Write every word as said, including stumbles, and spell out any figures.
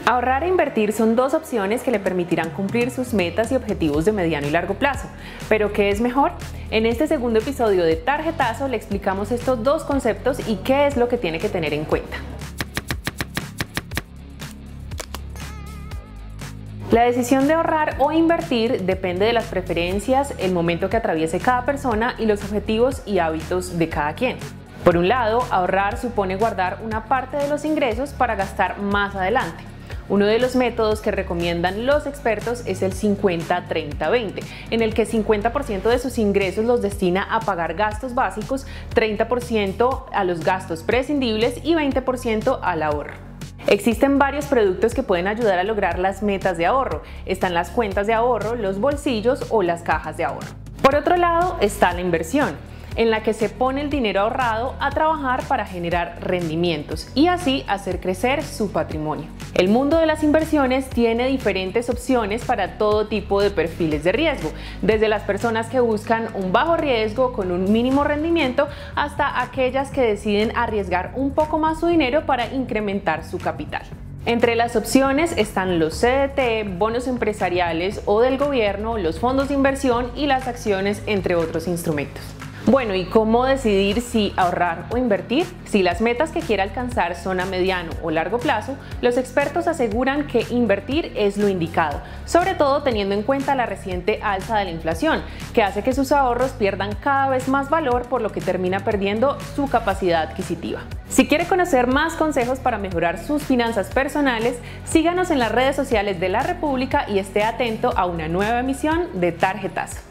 Ahorrar e invertir son dos opciones que le permitirán cumplir sus metas y objetivos de mediano y largo plazo. ¿Pero qué es mejor? En este segundo episodio de Tarjetazo le explicamos estos dos conceptos y qué es lo que tiene que tener en cuenta. La decisión de ahorrar o invertir depende de las preferencias, el momento que atraviese cada persona y los objetivos y hábitos de cada quien. Por un lado, ahorrar supone guardar una parte de los ingresos para gastar más adelante. Uno de los métodos que recomiendan los expertos es el cincuenta treinta veinte, en el que cincuenta por ciento de sus ingresos los destina a pagar gastos básicos, treinta por ciento a los gastos prescindibles y veinte por ciento al ahorro. Existen varios productos que pueden ayudar a lograr las metas de ahorro. Están las cuentas de ahorro, los bolsillos o las cajas de ahorro. Por otro lado está la inversión, en la que se pone el dinero ahorrado a trabajar para generar rendimientos y así hacer crecer su patrimonio. El mundo de las inversiones tiene diferentes opciones para todo tipo de perfiles de riesgo, desde las personas que buscan un bajo riesgo con un mínimo rendimiento hasta aquellas que deciden arriesgar un poco más su dinero para incrementar su capital. Entre las opciones están los C D T, bonos empresariales o del gobierno, los fondos de inversión y las acciones, entre otros instrumentos. Bueno, ¿y cómo decidir si ahorrar o invertir? Si las metas que quiere alcanzar son a mediano o largo plazo, los expertos aseguran que invertir es lo indicado, sobre todo teniendo en cuenta la reciente alza de la inflación, que hace que sus ahorros pierdan cada vez más valor, por lo que termina perdiendo su capacidad adquisitiva. Si quiere conocer más consejos para mejorar sus finanzas personales, síganos en las redes sociales de La República y esté atento a una nueva emisión de Tarjetazo.